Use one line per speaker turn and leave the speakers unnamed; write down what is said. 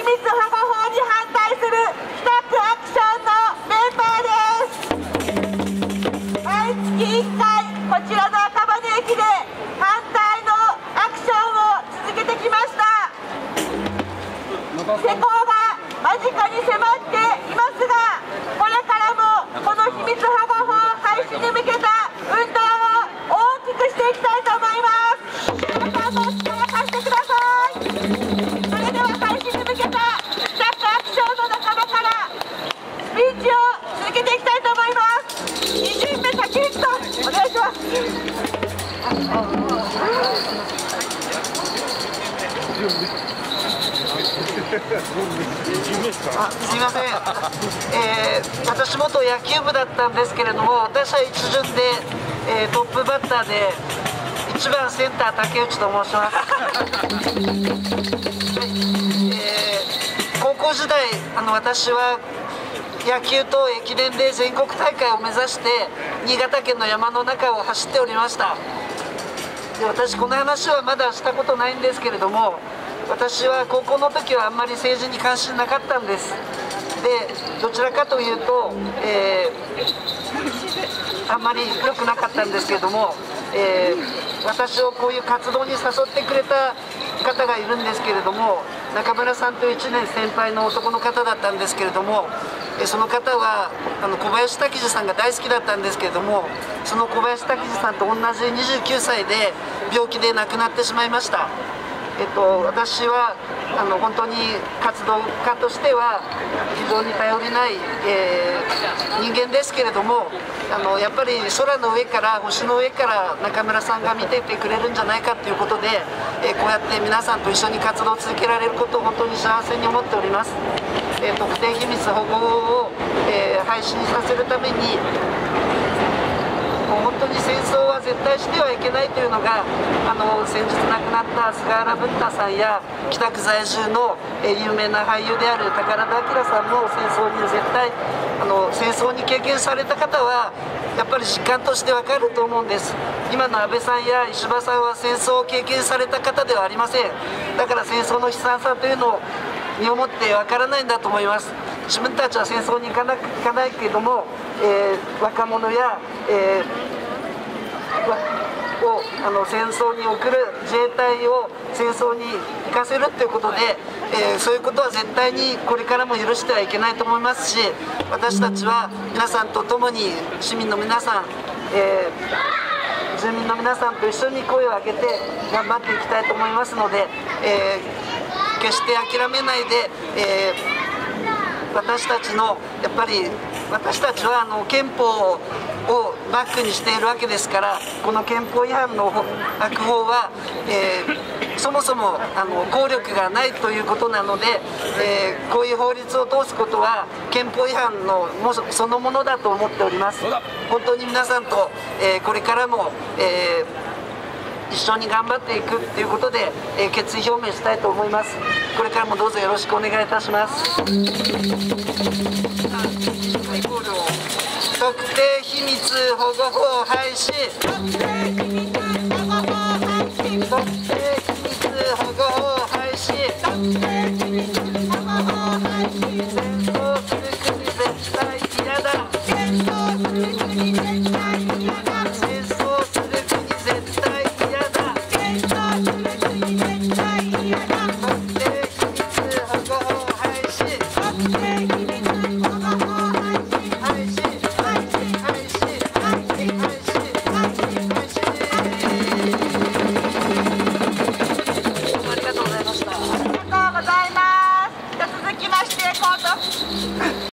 密保護法に反対する帰宅アクションのメンバーです。毎月1回こちらの赤羽駅で反対のアクションを続けてきました。施行が間近に迫っていますが、これからもこの秘密保護法廃止に向けた運動を大きくしていきたいと思います。皆さんもお力貸してください。それでは廃止に向けた帰宅アクションの仲間からスピーチを続けていきたいと思います。2巡目竹内さん、お願いします。
すいません、私元野球部だったんですけれども、私は一巡で、トップバッターで1番センター竹内と申します。高校時代私は野球と駅伝で全国大会を目指して新潟県の山の中を走っておりました。で、私この話はまだしたことないんですけれども、私は高校の時はあんまり政治に関心なかったんです。で、どちらかというと、あんまり良くなかったんですけれども、私をこういう活動に誘ってくれた方がいるんですけれども、中村さんという1年先輩の男の方だったんですけれども、その方は小林滝次さんが大好きだったんですけれども、その小林滝次さんと同じ29歳で病気で亡くなってしまいました。私は本当に活動家としては非常に頼りない、人間ですけれども、やっぱり空の上から星の上から中村さんが見ていてくれるんじゃないかということで、こうやって皆さんと一緒に活動を続けられることを本当に幸せに思っております。特定秘密保護法を、廃止にさせるためにもう本当に戦争は絶対してはいけないというのが先日亡くなった菅原文太さんや北区在住の有名な俳優である宝田明さんも戦争に経験された方はやっぱり実感としてわかると思うんです。今の安倍さんや石破さんは戦争を経験された方ではありません。だから戦争の悲惨さというのを身をもってわからないんだと思います。自分たちは戦争に行かないけれども、若者や、戦争に送る自衛隊を戦争に行かせるということで、そういうことは絶対にこれからも許してはいけないと思いますし、私たちは皆さんと共に市民の皆さん、住民の皆さんと一緒に声を上げて頑張っていきたいと思いますので、決して諦めないで、私たちのやっぱり私たちは憲法をバックにしているわけですから、この憲法違反の悪法は、そもそも効力がないということなので、こういう法律を通すことは憲法違反のそのものだと思っております。本当に皆さんと、これからも、一緒に頑張っていくということで、決意表明したいと思います。これからもどうぞよろしくお願いいたします。特定秘密保護法廃止。